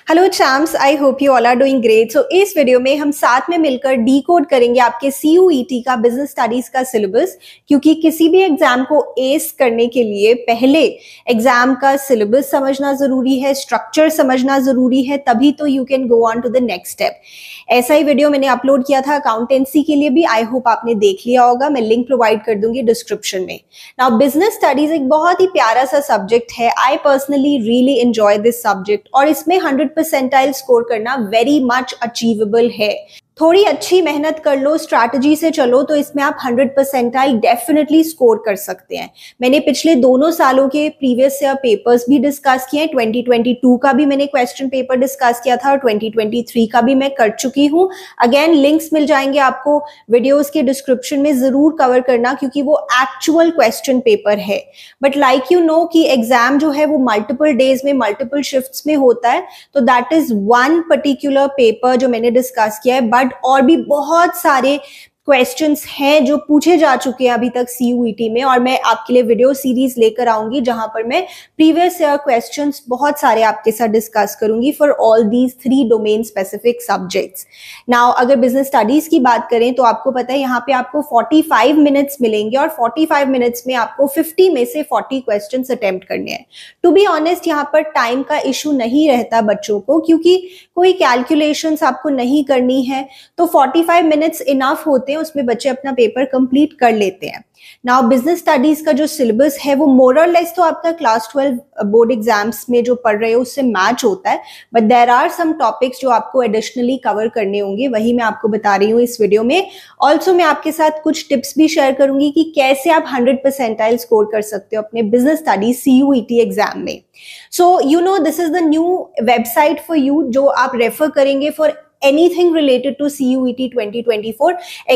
Hello champs, I hope you all are doing great. So इस video में हम साथ में मिलकर डी कोड करेंगे आपके CUET का बिजनेस स्टडीज का सिलेबस, क्योंकि किसी भी एग्जाम को एस करने के लिए पहले एग्जाम का सिलेबस समझना जरूरी है, स्ट्रक्चर समझना जरूरी है, तभी तो you can go on to the next step. ऐसा ही वीडियो मैंने अपलोड किया था अकाउंटेंसी के लिए भी, आई होप आपने देख लिया होगा। मैं लिंक प्रोवाइड कर दूंगी डिस्क्रिप्शन में। नाउ बिजनेस स्टडीज एक बहुत ही प्यारा सा सब्जेक्ट है। I personally really enjoy this subject और इसमें 100% स्कोर करना वेरी मच अचीवेबल है। थोड़ी अच्छी मेहनत कर लो, स्ट्रैटेजी से चलो तो इसमें आप 100% डेफिनेटली स्कोर कर सकते हैं। मैंने पिछले दोनों सालों के प्रीवियस ईयर पेपर्स भी डिस्कस किए हैं। 2022 का भी मैंने क्वेश्चन पेपर डिस्कस किया था और 2023 का भी मैं कर चुकी हूँ। अगेन लिंक्स मिल जाएंगे आपको वीडियोस के डिस्क्रिप्शन में, जरूर कवर करना क्योंकि वो एक्चुअल क्वेश्चन पेपर है। बट लाइक यू नो कि एग्जाम जो है वो मल्टीपल डेज में, मल्टीपल शिफ्ट्स में होता है, तो that is one particular paper जो मैंने डिस्कस किया है। और भी बहुत सारे क्वेश्चंस हैं जो पूछे जा चुके हैं अभी तक CUET में, और मैं आपके लिए वीडियो सीरीज लेकर आऊंगी जहां पर मैं प्रीवियस ईयर क्वेश्चंस बहुत सारे आपके साथ डिस्कस करूंगी for all these 3 domain specific subjects. Now अगर बिजनेस स्टडीज की बात करें तो आपको पता है यहाँ पे आपको 45 मिनट्स मिलेंगे और 45 मिनट्स में आपको 50 में से 40 क्वेश्चन अटेम्प्ट करने हैं। टू बी ऑनेस्ट यहाँ पर टाइम का इशू नहीं रहता बच्चों को, क्योंकि कोई कैलकुलेशंस आपको नहीं करनी है, तो 45 मिनट्स इनफ होते हैं, उसमें बच्चे अपना पेपर कंप्लीट कर लेते हैं। नाउ बिजनेस स्टडीज का जो सिलेबस है वो मोर और लेस तो आपका क्लास 12 बोर्ड एग्जाम्स में जो पढ़ रहे हो उससे मैच होता है, but there are some topics जो आपको एडिशनली कवर करने होंगे, वही मैं आपको बता रही हूँ इस वीडियो में। ऑल्सो मैं आपके साथ कुछ टिप्स भी शेयर करूंगी कि कैसे आप 100% स्कोर कर सकते हो अपने बिजनेस स्टडीज CUET एग्जाम में। So you know this is the new website for you जो आप रेफर करेंगे for anything related to CUET 2024,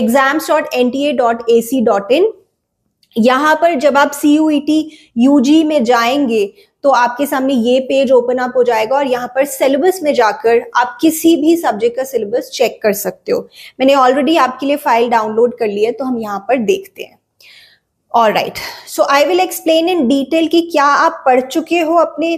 exams.nta.ac.in। यहां पर जब आप CUET UG में जाएंगे तो आपके सामने ये पेज ओपन अप हो जाएगा और यहाँ पर सिलेबस में जाकर आप किसी भी सब्जेक्ट का सिलेबस चेक कर सकते हो। मैंने ऑलरेडी आपके लिए फाइल डाउनलोड कर ली है, तो हम यहाँ पर देखते हैं। Alright, so I will explain in detail कि क्या आप पढ़ चुके हो अपने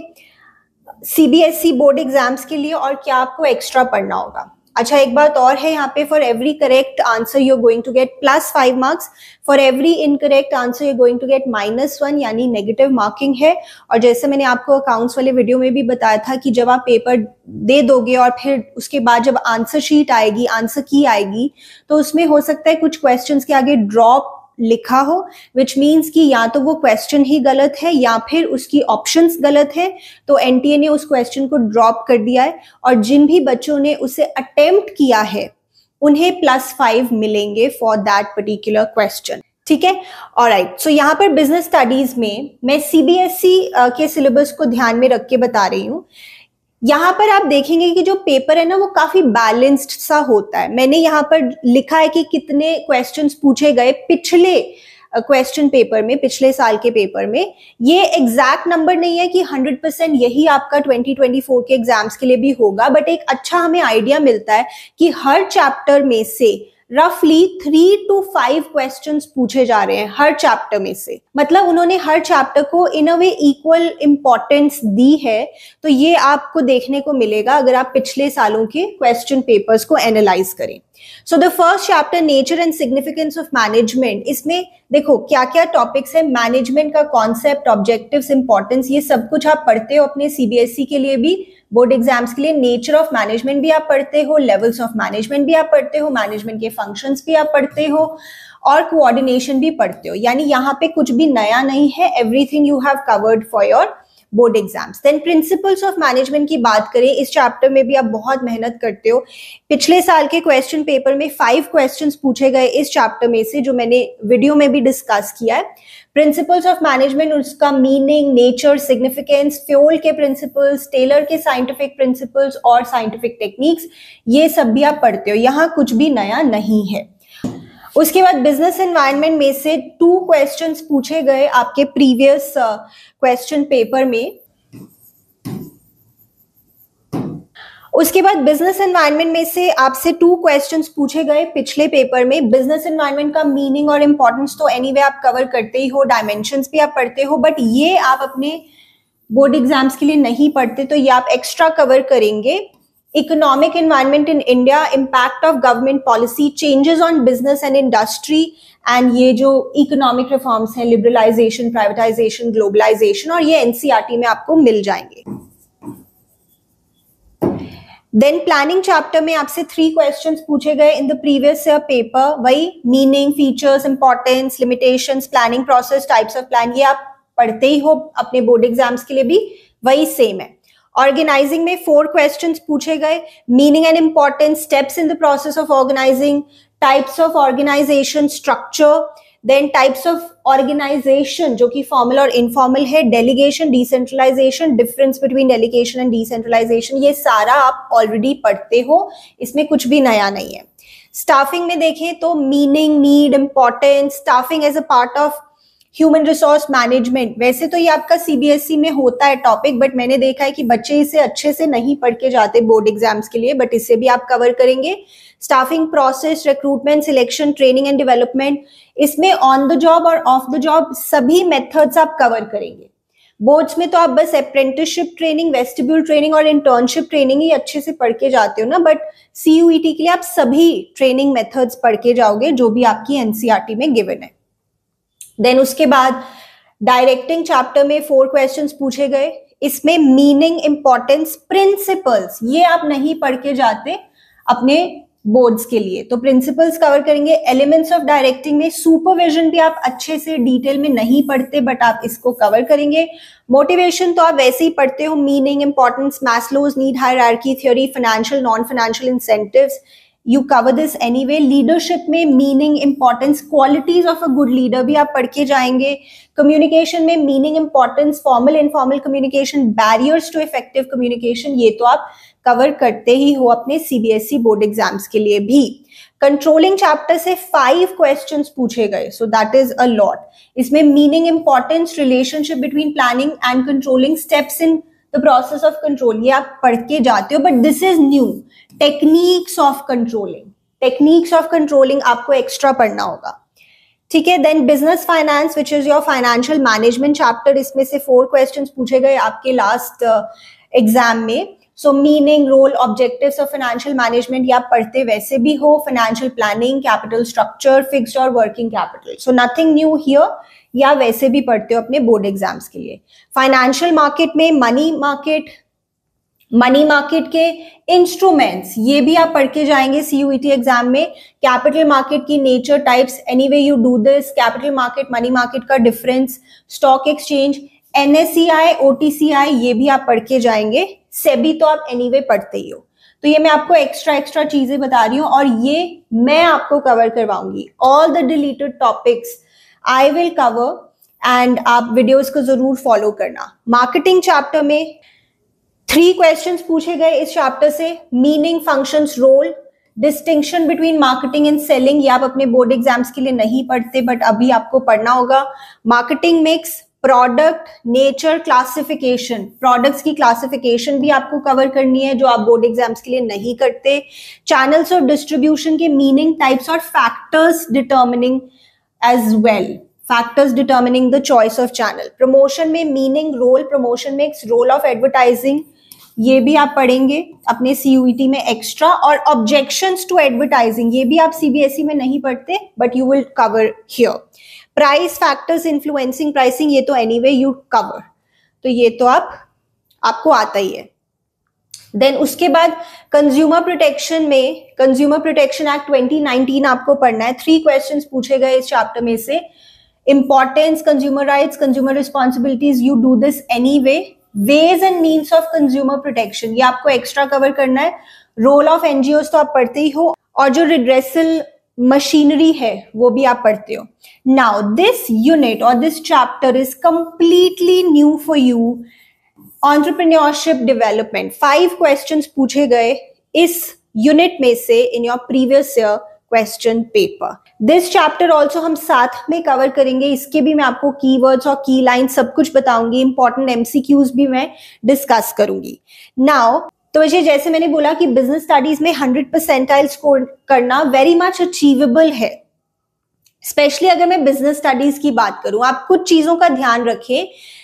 CBSE बोर्ड एग्जाम्स के लिए और क्या आपको एक्स्ट्रा पढ़ना होगा। अच्छा, एक बात और है यहाँ पे, for every correct answer you are going to get +5 marks, for every incorrect answer you are going to get -1, यानी नेगेटिव मार्किंग है। और जैसे मैंने आपको अकाउंट्स वाले वीडियो में भी बताया था कि जब आप पेपर दे दोगे और फिर उसके बाद जब आंसर शीट आएगी, आंसर की आएगी, तो उसमें हो सकता है कुछ क्वेश्चंस के आगे ड्रॉप लिखा हो, विच मीन्स कि या तो वो क्वेश्चन ही गलत है या फिर उसकी ऑप्शंस गलत है, तो NTA ने उस क्वेश्चन को ड्रॉप कर दिया है। और जिन भी बच्चों ने उसे अटेम्प्ट किया है उन्हें +5 मिलेंगे फॉर दैट पर्टिकुलर क्वेश्चन। ठीक है, ऑलराइट। सो यहाँ पर बिजनेस स्टडीज में मैं CBSE के सिलेबस को ध्यान में रख के बता रही हूँ। यहाँ पर आप देखेंगे कि जो पेपर है ना वो काफी बैलेंस्ड सा होता है। मैंने यहाँ पर लिखा है कि कितने क्वेश्चंस पूछे गए पिछले क्वेश्चन पेपर में, पिछले साल के पेपर में। ये एग्जैक्ट नंबर नहीं है कि 100% यही आपका 2024 के एग्जाम्स के लिए भी होगा, बट एक अच्छा हमें आइडिया मिलता है कि हर चैप्टर में से रफली 3 to 5 क्वेश्चंस पूछे जा रहे हैं हर चैप्टर में से। मतलब उन्होंने हर चैप्टर को इन अ वे इक्वल इंपॉर्टेंस दी है। तो ये आपको देखने को मिलेगा अगर आप पिछले सालों के क्वेश्चन पेपर्स को एनालाइज करें। So the first chapter, nature and significance of management, इसमें देखो क्या क्या टॉपिक्स है। मैनेजमेंट का कॉन्सेप्ट, ऑब्जेक्टिव्स, इंपॉर्टेंस, ये सब कुछ आप पढ़ते हो अपने CBSE के लिए भी, बोर्ड एग्जाम्स के लिए। नेचर ऑफ मैनेजमेंट भी आप पढ़ते हो, लेवल्स ऑफ मैनेजमेंट भी आप पढ़ते हो, मैनेजमेंट के फंक्शंस भी आप पढ़ते हो और कोऑर्डिनेशन भी पढ़ते हो। यानी यहाँ पे कुछ भी नया नहीं है, everything you have covered for your board exams. Then principles of management की बात करें, इस चैप्टर में भी आप बहुत मेहनत करते हो। पिछले साल के क्वेश्चन पेपर में 5 क्वेश्चंस पूछे गए इस चैप्टर में से, जो मैंने वीडियो में भी डिस्कस किया है। प्रिंसिपल्स ऑफ मैनेजमेंट, उसका मीनिंग, नेचर, सिग्निफिकेंस, फ्यूल के प्रिंसिपल्स, टेलर के साइंटिफिक प्रिंसिपल्स और साइंटिफिक टेक्निक्स, ये सब भी आप पढ़ते हो। यहाँ कुछ भी नया नहीं है। उसके बाद बिजनेस एनवायरनमेंट में से 2 क्वेश्चंस पूछे गए आपके प्रीवियस क्वेश्चन पेपर में। उसके बाद बिजनेस एनवायरनमेंट में से आपसे 2 क्वेश्चंस पूछे गए पिछले पेपर में। बिजनेस एनवायरनमेंट का मीनिंग और इंपॉर्टेंस तो एनीवे आप कवर करते ही हो, डायमेंशंस भी आप पढ़ते हो, बट ये आप अपने बोर्ड एग्जाम्स के लिए नहीं पढ़ते तो ये आप एक्स्ट्रा कवर करेंगे। Economic environment in India, impact of government policy, changes on business and industry, and ये जो इकोनॉमिक रिफॉर्म्स हैं, लिबरलाइजेशन, प्राइवेटाइजेशन, ग्लोबलाइजेशन, और ये एनसीईआरटी में आपको मिल जाएंगे। देन प्लानिंग चैप्टर में आपसे 3 क्वेश्चंस पूछे गए in the previous year paper, वही meaning, features, importance, limitations, planning process, types of plan, ये आप पढ़ते ही हो अपने बोर्ड एग्जाम्स के लिए भी वही सेम है। ऑर्गेनाइजिंग में 4 क्वेश्चंस पूछे गए, meaning and importance, steps in the process of organising, types of organisation structure, then types of organisation जो कि फॉर्मल और इनफॉर्मल है, delegation, decentralisation, difference between delegation and decentralisation, ये सारा आप ऑलरेडी पढ़ते हो, इसमें कुछ भी नया नहीं है। स्टाफिंग में देखें तो meaning, need, importance, staffing as a part of human resource management, वैसे तो ये आपका सीबीएसई में होता है टॉपिक, बट मैंने देखा है कि बच्चे इसे अच्छे से नहीं पढ़ के जाते बोर्ड एग्जाम्स के लिए, बट इसे भी आप कवर करेंगे। Staffing process, recruitment, selection, training and development, इसमें ऑन द जॉब और ऑफ द जॉब सभी मेथड्स आप कवर करेंगे। बोर्ड्स में तो आप बस अप्रेंटिसशिप ट्रेनिंग, वेस्टिब्यूल ट्रेनिंग और इंटर्नशिप ट्रेनिंग ही अच्छे से पढ़ के जाते हो ना, बट सीयूईटी के लिए आप सभी ट्रेनिंग मेथड्स पढ़ के जाओगे जो भी आपकी एनसीईआरटी में गिवन है। देन उसके बाद डायरेक्टिंग चैप्टर में 4 क्वेश्चंस पूछे गए, इसमें मीनिंग, इंपॉर्टेंस, प्रिंसिपल्स, ये आप नहीं पढ़ के जाते अपने बोर्ड्स के लिए, तो प्रिंसिपल्स कवर करेंगे। एलिमेंट्स ऑफ डायरेक्टिंग में सुपरविजन भी आप अच्छे से डिटेल में नहीं पढ़ते, बट आप इसको कवर करेंगे। मोटिवेशन तो आप वैसे ही पढ़ते हो, meaning, importance, Maslow's need hierarchy theory, financial, non financial incentives, you cover this anyway। Leadership में meaning, importance, qualities of a good leader भी आप पढ़ के जाएंगे। कम्युनिकेशन में meaning, importance, formal informal communication, barriers to effective communication, ये तो आप कवर करते ही हो अपने सीबीएसई बोर्ड एग्जाम्स के लिए भी। कंट्रोलिंग चैप्टर से 5 क्वेश्चंस पूछे गए, so that is a lot. इसमें meaning, importance, relationship between planning and controlling, steps in the process of control, ये आप पढ़ के जाते हो, but this is new. Techniques of controlling, techniques of controlling आपको एक्स्ट्रा पढ़ना होगा, ठीक है। Then business finance which is your financial management chapter, इसमें से 4 क्वेश्चंस पूछे गए आपके लास्ट एग्जाम में। So meaning, role, objectives of financial management, ये आप पढ़ते वैसे भी हो। Financial planning, capital structure, fixed और working capital, so nothing new here, या वैसे भी पढ़ते हो अपने बोर्ड एग्जाम्स के लिए। फाइनेंशियल मार्केट में मनी मार्केट, मनी मार्केट के इंस्ट्रूमेंट्स, ये भी आप पढ़ के जाएंगे सीयूईटी एग्जाम में। कैपिटल मार्केट की nature, types, anyway you do this, capital market, money market का difference, stock exchange, NSEI, OTCI, ये भी आप पढ़ के जाएंगे। सेबी तो आप एनीवे पढ़ते ही हो, तो ये मैं आपको एक्स्ट्रा चीजें बता रही हूँ, और ये मैं आपको कवर करवाऊंगी। All the deleted topics I will cover, and आप वीडियोस को जरूर फॉलो करना। मार्केटिंग चैप्टर में 3 क्वेश्चंस पूछे गए इस चैप्टर से, meaning, functions, role, distinction between marketing and selling, ये आप अपने बोर्ड एग्जाम्स के लिए नहीं पढ़ते, बट अभी आपको पढ़ना होगा। Marketing mix, product, nature, classification, products की क्लासिफिकेशन भी आपको कवर करनी है जो आप बोर्ड एग्जाम्स के लिए नहीं करते। चैनल्स ऑफ डिस्ट्रीब्यूशन के मीनिंग, टाइप्स और factors determining as well, factors determining the choice of channel. Promotion में meaning, role, promotion mix, role of advertising, ये भी आप पढ़ेंगे अपने सीयूईटी में एक्स्ट्रा। और ऑब्जेक्शंस टू एडवर्टाइजिंग, ये भी आप सीबीएसई में नहीं पढ़ते, but you will cover here. Price factors influencing pricing, ये तो एनीवे यू कवर, तो ये तो आपको आता ही है। देन उसके बाद कंज्यूमर प्रोटेक्शन में, कंज्यूमर प्रोटेक्शन एक्ट 2019 आपको पढ़ना है। 3 क्वेश्चंस पूछे गए इस चैप्टर में से। Importance, consumer rights, consumer responsibilities, you do this anyway. Ways and means of consumer protection, ये आपको एक्स्ट्रा कवर करना है। रोल ऑफ एनजीओस तो आप पढ़ते ही हो, और जो रिड्रेसल मशीनरी है वो भी आप पढ़ते हो। नाउ दिस यूनिट और this chapter is completely new for you, entrepreneurship development. 5 questions पूछे गए इस यूनिट में से in your previous year question paper. This chapter also हम साथ में कवर करेंगे, इसके भी मैं आपको कीवर्ड्स और की लाइन सब कुछ बताऊंगी, इंपॉर्टेंट एमसीक्यूज भी मैं डिस्कस करूंगी। नाउ तो जैसे मैंने बोला कि बिजनेस स्टडीज में 100 परसेंटाइल स्कोर करना वेरी मच अचीवेबल है, स्पेशली अगर मैं बिजनेस स्टडीज की बात करूं। आप कुछ चीजों का ध्यान रखें,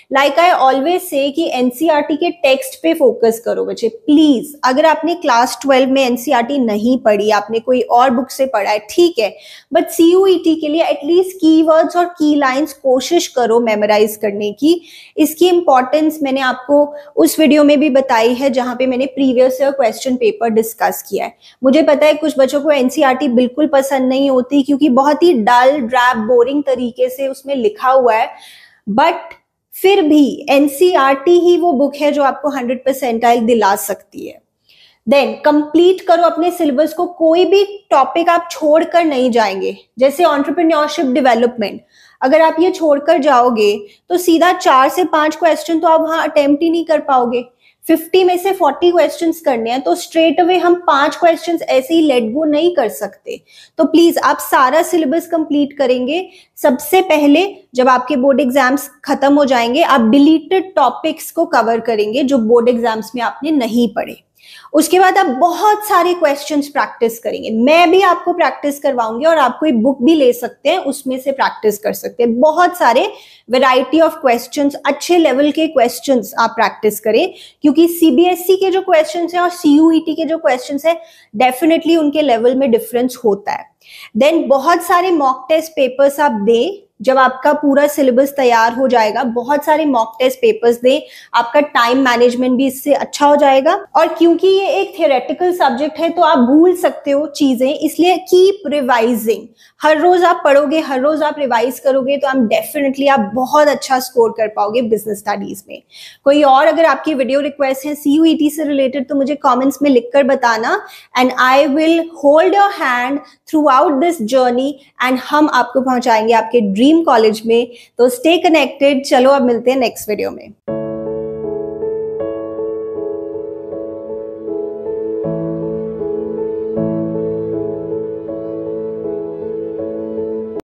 लाइक आई ऑलवेज से कि एनसीईआरटी के टेक्स्ट पे फोकस करो बच्चे प्लीज। अगर आपने क्लास 12 में एनसीईआरटी नहीं पढ़ी, आपने कोई और बुक से पढ़ा है ठीक है, बट सीयूईटी के लिए एटलीस्ट कीवर्ड्स और की लाइंस कोशिश करो मेमोराइज करने की। इसकी इंपॉर्टेंस मैंने आपको उस वीडियो में भी बताई है जहां पे मैंने previous year question paper discuss किया है। मुझे पता है कुछ बच्चों को एनसीईआरटी बिल्कुल पसंद नहीं होती क्योंकि बहुत ही डल ड्रैप बोरिंग तरीके से उसमें लिखा हुआ है, बट फिर भी एनसीईआरटी ही वो बुक है जो आपको 100 परसेंटाइल दिला सकती है। देन कंप्लीट करो अपने सिलेबस को, कोई भी टॉपिक आप छोड़कर नहीं जाएंगे। जैसे एंटरप्रेन्योरशिप डेवलपमेंट, अगर आप ये छोड़कर जाओगे तो सीधा 4 से 5 क्वेश्चन तो आप वहां अटेम्प्ट ही नहीं कर पाओगे। 50 में से 40 क्वेश्चंस करने हैं तो स्ट्रेट अवे हम 5 क्वेश्चंस ऐसे ही लेट गो नहीं कर सकते। तो प्लीज आप सारा सिलेबस कंप्लीट करेंगे। सबसे पहले जब आपके बोर्ड एग्जाम्स खत्म हो जाएंगे, आप डिलीटेड टॉपिक्स को कवर करेंगे जो बोर्ड एग्जाम्स में आपने नहीं पढ़े। उसके बाद आप बहुत सारे क्वेश्चंस प्रैक्टिस करेंगे। मैं भी आपको प्रैक्टिस करवाऊंगी और आपको एक बुक भी ले सकते हैं, उसमें से प्रैक्टिस कर सकते हैं। बहुत सारे वैरायटी ऑफ क्वेश्चंस, अच्छे लेवल के क्वेश्चंस आप प्रैक्टिस करें, क्योंकि सीबीएसई के जो क्वेश्चंस हैं और सीयूईटी के जो क्वेश्चंस हैं डेफिनेटली उनके लेवल में डिफरेंस होता है। देन बहुत सारे मॉक टेस्ट पेपर्स आप दें। जब आपका पूरा सिलेबस तैयार हो जाएगा, बहुत सारे मॉक टेस्ट पेपर्स दें, आपका टाइम मैनेजमेंट भी इससे अच्छा हो जाएगा। और क्योंकि ये एक थियोरेटिकल सब्जेक्ट है तो आप भूल सकते हो चीजें, इसलिए कीप रिवाइजिंग। हर रोज आप पढ़ोगे, हर रोज आप रिवाइज करोगे तो डेफिनेटली आप बहुत अच्छा स्कोर कर पाओगे बिजनेस स्टडीज में। कोई और अगर आपकी वीडियो रिक्वेस्ट है सीयूईटी से रिलेटेड तो मुझे कॉमेंट्स में लिखकर बताना, and I will hold your hand throughout this journey and हम आपको पहुंचाएंगे आपके ड्रीम कॉलेज में। तो स्टे कनेक्टेड। चलो अब मिलते हैं नेक्स्ट वीडियो में।